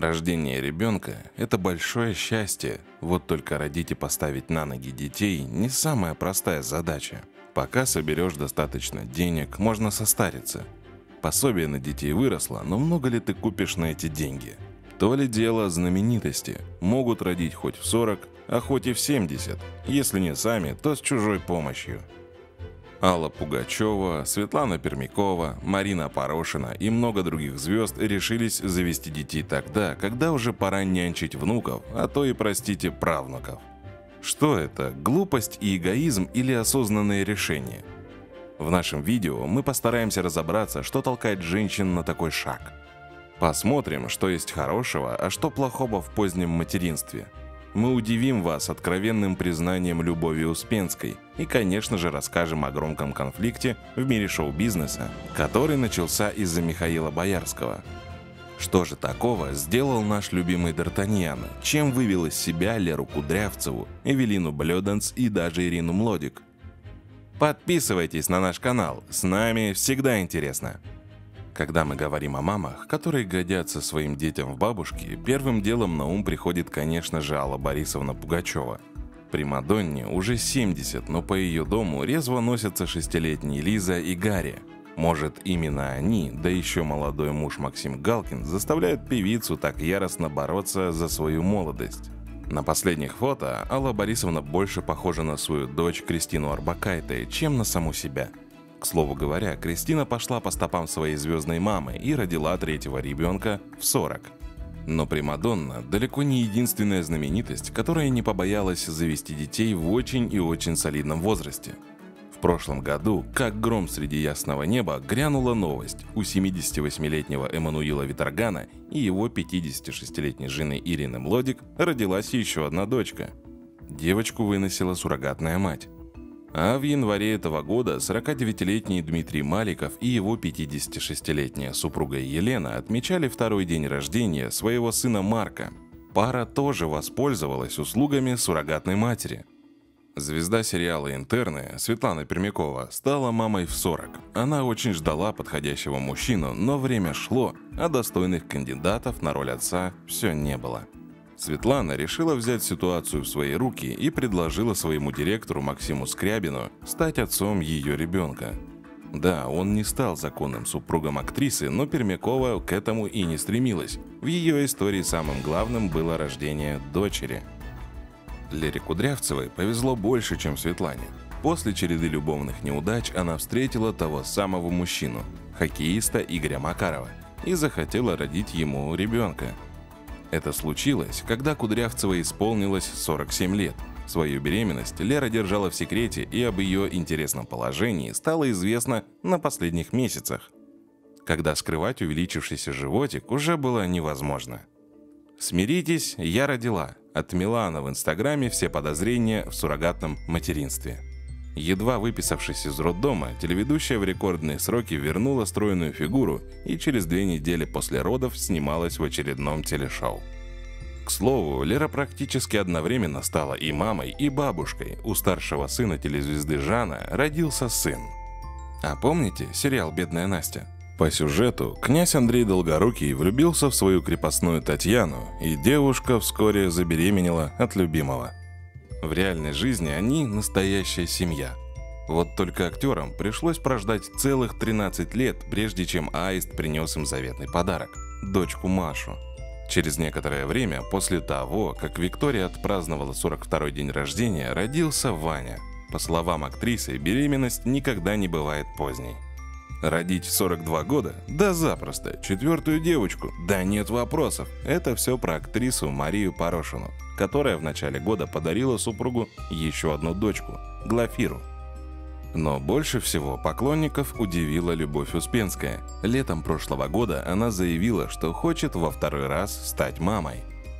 Рождение ребенка – это большое счастье, вот только родить и поставить на ноги детей не самая простая задача. Пока соберешь достаточно денег, можно состариться. Пособие на детей выросло, но много ли ты купишь на эти деньги? То ли дело знаменитости, могут родить хоть в 40, а хоть и в 70, если не сами, то с чужой помощью. Алла Пугачева, Светлана Пермякова, Марина Порошина и много других звезд решились завести детей тогда, когда уже пора нянчить внуков, а то и, простите, правнуков. Что это, глупость и эгоизм или осознанное решение? В нашем видео мы постараемся разобраться, что толкает женщин на такой шаг. Посмотрим, что есть хорошего, а что плохого в позднем материнстве. Мы удивим вас откровенным признанием Любови Успенской и, конечно же, расскажем о громком конфликте в мире шоу-бизнеса, который начался из-за Михаила Боярского. Что же такого сделал наш любимый Д'Артаньян, чем вывел из себя Леру Кудрявцеву, Эвелину Блёданс и даже Ирину Млодик? Подписывайтесь на наш канал, с нами всегда интересно. Когда мы говорим о мамах, которые годятся своим детям в бабушки, первым делом на ум приходит, конечно же, Алла Борисовна Пугачева. Примадонне уже 70, но по ее дому резво носятся 6-летние Лиза и Гарри. Может, именно они, да еще молодой муж Максим Галкин, заставляют певицу так яростно бороться за свою молодость. На последних фото Алла Борисовна больше похожа на свою дочь Кристину Орбакайте, чем на саму себя. К слову говоря, Кристина пошла по стопам своей звездной мамы и родила третьего ребенка в 40. Но примадонна далеко не единственная знаменитость, которая не побоялась завести детей в очень и очень солидном возрасте. В прошлом году, как гром среди ясного неба, грянула новость: у 78-летнего Эммануила Виторгана и его 56-летней жены Ирины Млодик родилась еще одна дочка. Девочку выносила суррогатная мать. А в январе этого года 49-летний Дмитрий Маликов и его 56-летняя супруга Елена отмечали второй день рождения своего сына Марка. Пара тоже воспользовалась услугами суррогатной матери. Звезда сериала «Интерны» Светлана Пермякова стала мамой в 40. Она очень ждала подходящего мужчину, но время шло, а достойных кандидатов на роль отца все не было. Светлана решила взять ситуацию в свои руки и предложила своему директору Максиму Скрябину стать отцом ее ребенка. Да, он не стал законным супругом актрисы, но Пермякова к этому и не стремилась. В ее истории самым главным было рождение дочери. Лере Кудрявцевой повезло больше, чем Светлане. После череды любовных неудач она встретила того самого мужчину, хоккеиста Игоря Макарова, и захотела родить ему ребенка. Это случилось, когда Кудрявцевой исполнилось 47 лет. Свою беременность Лера держала в секрете, и об ее интересном положении стало известно на последних месяцах, когда скрывать увеличившийся животик уже было невозможно. «Смиритесь, я родила», отмела она в Инстаграме все подозрения в суррогатном материнстве. Едва выписавшись из роддома, телеведущая в рекордные сроки вернула стройную фигуру и через 2 недели после родов снималась в очередном телешоу. К слову, Лера практически одновременно стала и мамой, и бабушкой. У старшего сына телезвезды Жана родился сын. А помните сериал «Бедная Настя»? По сюжету князь Андрей Долгорукий влюбился в свою крепостную Татьяну, и девушка вскоре забеременела от любимого. В реальной жизни они настоящая семья. Вот только актерам пришлось прождать целых 13 лет, прежде чем Аист принес им заветный подарок – дочку Машу. Через некоторое время после того, как Виктория отпраздновала 42-й день рождения, родился Ваня. По словам актрисы, беременность никогда не бывает поздней. Родить в 42 года? Да запросто. 4-ю девочку? Да нет вопросов. Это все про актрису Марию Порошину, которая в начале года подарила супругу еще одну дочку – Глафиру. Но больше всего поклонников удивила Любовь Успенская. Летом прошлого года она заявила, что хочет во 2-й раз стать мамой.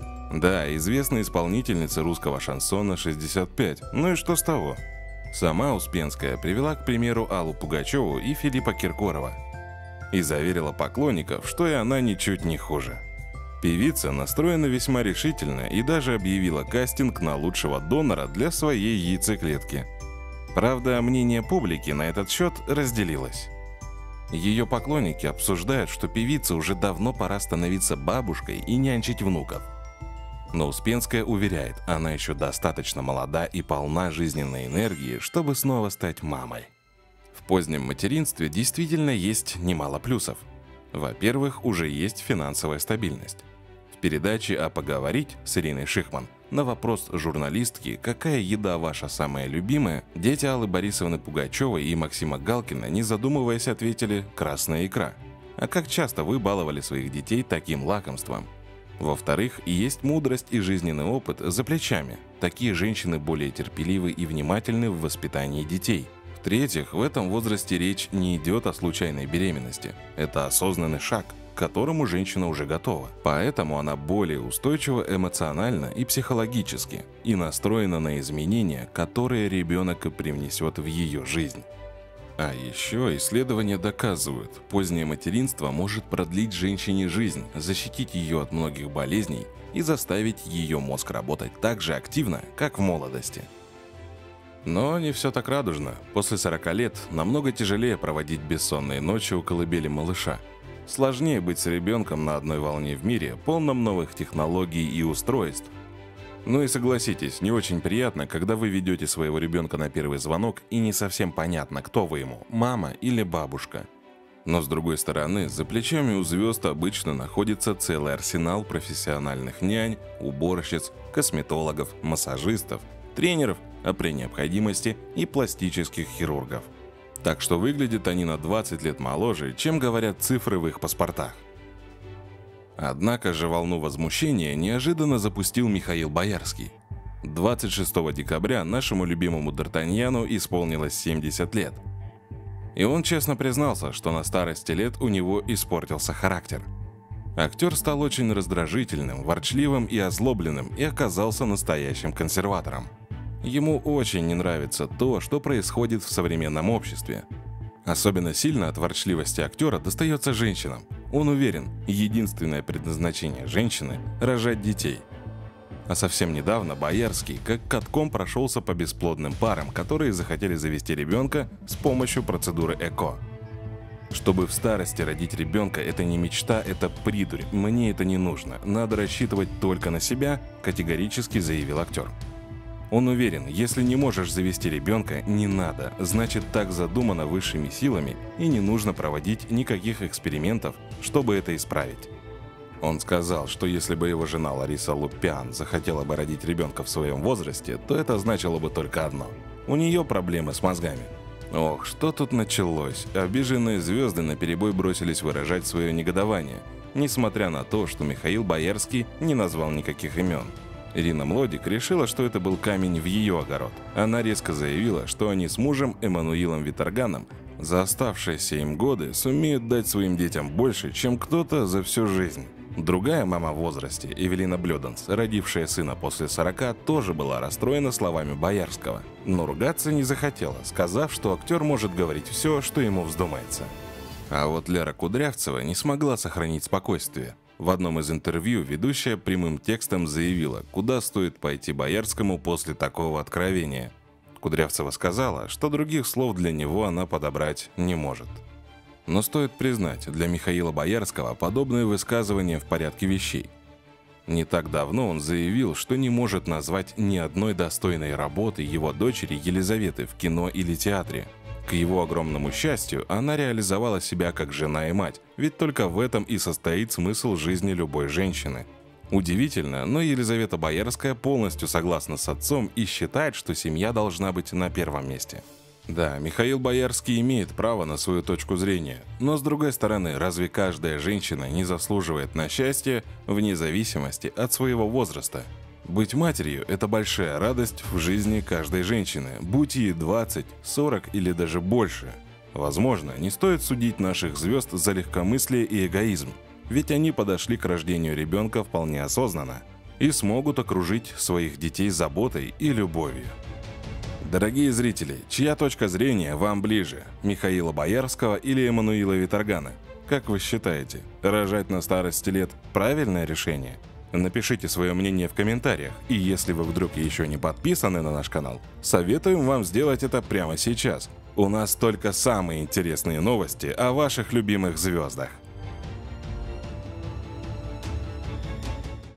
Да, известной исполнительнице русского шансона 65, ну и что с того? Сама Успенская привела к примеру Аллу Пугачеву и Филиппа Киркорова и заверила поклонников, что и она ничуть не хуже. Певица настроена весьма решительно и даже объявила кастинг на лучшего донора для своей яйцеклетки. Правда, мнение публики на этот счет разделилось. Ее поклонники обсуждают, что певице уже давно пора становиться бабушкой и нянчить внуков. Но Успенская уверяет, она еще достаточно молода и полна жизненной энергии, чтобы снова стать мамой. В позднем материнстве действительно есть немало плюсов. Во-первых, уже есть финансовая стабильность. В передаче «А поговорить» с Ириной Шихман на вопрос журналистки «Какая еда ваша самая любимая?», дети Аллы Борисовны Пугачевой и Максима Галкина, не задумываясь, ответили «красная икра». А как часто вы баловали своих детей таким лакомством? Во-вторых, есть мудрость и жизненный опыт за плечами. Такие женщины более терпеливы и внимательны в воспитании детей. В-третьих, в этом возрасте речь не идет о случайной беременности. Это осознанный шаг, к которому женщина уже готова. Поэтому она более устойчива эмоционально и психологически и настроена на изменения, которые ребенок и привнесет в ее жизнь. А еще исследования доказывают, позднее материнство может продлить женщине жизнь, защитить ее от многих болезней и заставить ее мозг работать так же активно, как в молодости. Но не все так радужно. После 40 лет намного тяжелее проводить бессонные ночи у колыбели малыша. Сложнее быть с ребенком на одной волне в мире, полном новых технологий и устройств. Ну и согласитесь, не очень приятно, когда вы ведете своего ребенка на первый звонок и не совсем понятно, кто вы ему – мама или бабушка. Но с другой стороны, за плечами у звезд обычно находится целый арсенал профессиональных нянь, уборщиц, косметологов, массажистов, тренеров, а при необходимости и пластических хирургов. Так что выглядят они на 20 лет моложе, чем говорят цифры в их паспортах. Однако же волну возмущения неожиданно запустил Михаил Боярский. 26 декабря нашему любимому Д'Артаньяну исполнилось 70 лет. И он честно признался, что на старости лет у него испортился характер. Актер стал очень раздражительным, ворчливым и озлобленным и оказался настоящим консерватором. Ему очень не нравится то, что происходит в современном обществе. Особенно сильно от ворчливости актера достается женщинам. Он уверен, единственное предназначение женщины – рожать детей. А совсем недавно Боярский как катком прошелся по бесплодным парам, которые захотели завести ребенка с помощью процедуры ЭКО. Чтобы в старости родить ребенка – это не мечта, это придурь. Мне это не нужно, надо рассчитывать только на себя, категорически заявил актер. Он уверен, если не можешь завести ребенка, не надо, значит так задумано высшими силами и не нужно проводить никаких экспериментов, чтобы это исправить. Он сказал, что если бы его жена Лариса Лупян захотела бы родить ребенка в своем возрасте, то это значило бы только одно – у нее проблемы с мозгами. Ох, что тут началось? Обиженные звезды наперебой бросились выражать свое негодование, несмотря на то, что Михаил Боярский не назвал никаких имен. Ирина Млодик решила, что это был камень в ее огород. Она резко заявила, что они с мужем Эммануилом Виторганом за оставшиеся им годы сумеют дать своим детям больше, чем кто-то за всю жизнь. Другая мама в возрасте, Эвелина Блёданс, родившая сына после 40, тоже была расстроена словами Боярского, но ругаться не захотела, сказав, что актер может говорить все, что ему вздумается. А вот Лера Кудрявцева не смогла сохранить спокойствие. В одном из интервью ведущая прямым текстом заявила, куда стоит пойти Боярскому после такого откровения. Кудрявцева сказала, что других слов для него она подобрать не может. Но стоит признать, для Михаила Боярского подобное высказывание в порядке вещей. Не так давно он заявил, что не может назвать ни одной достойной работы его дочери Елизаветы в кино или театре. К его огромному счастью, она реализовала себя как жена и мать, ведь только в этом и состоит смысл жизни любой женщины. Удивительно, но Елизавета Боярская полностью согласна с отцом и считает, что семья должна быть на первом месте. Да, Михаил Боярский имеет право на свою точку зрения, но с другой стороны, разве каждая женщина не заслуживает на счастье вне зависимости от своего возраста? Быть матерью – это большая радость в жизни каждой женщины, будь ей 20, 40 или даже больше. Возможно, не стоит судить наших звезд за легкомыслие и эгоизм, ведь они подошли к рождению ребенка вполне осознанно и смогут окружить своих детей заботой и любовью. Дорогие зрители, чья точка зрения вам ближе – Михаила Боярского или Эммануила Виторгана? Как вы считаете, рожать на старости лет – правильное решение? Напишите свое мнение в комментариях, и если вы вдруг еще не подписаны на наш канал, советуем вам сделать это прямо сейчас. У нас только самые интересные новости о ваших любимых звездах.